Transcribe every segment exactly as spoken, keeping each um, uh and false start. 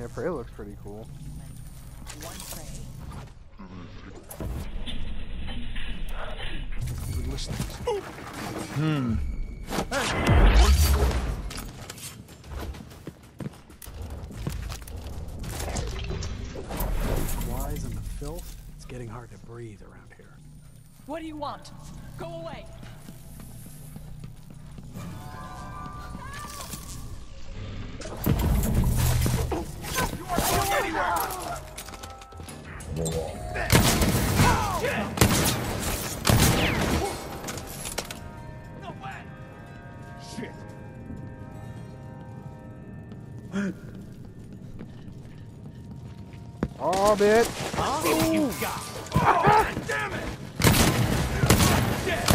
Yeah, prey looks pretty cool. One prey. Good listening. Hmm. Flies and the filth. It's getting hard to breathe around here. What do you want? Go away. You are going anywhere! No way! Shit. Oh, bitch! See what you got! Oh, damn it! Dead!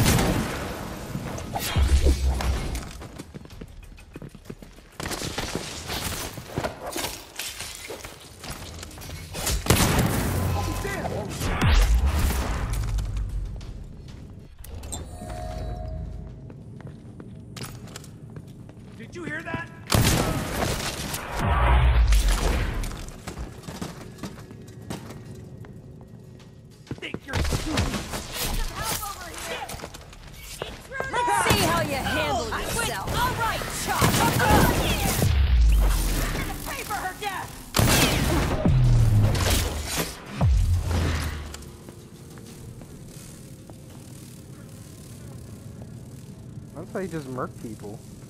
Did you hear that? Think you're stupid. Let's see how you handle yourself. All right, Chop. Pay for her death. That's how you just murk people.